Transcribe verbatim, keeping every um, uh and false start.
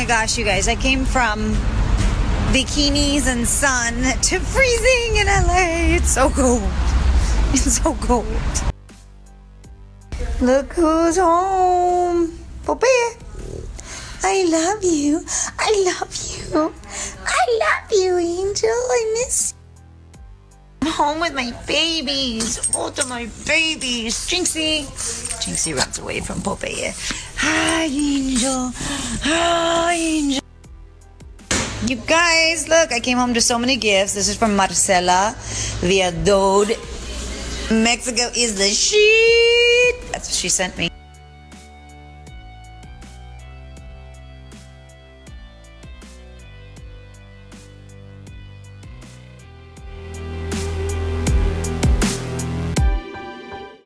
my gosh, you guys, I came from bikinis and sun to freezing in L A. It's so cold. It's so cold. Look who's home. Popeye. I love you. I love you. I love you, Angel. I miss you. I'm home with my babies. Both of my babies. Jinxie. Jinxie runs away from Popeye. Hi, Angel. Hi, Angel. You guys, look, I came home to so many gifts. This is from Marcela via Dode. Mexico is the shit. That's what she sent me.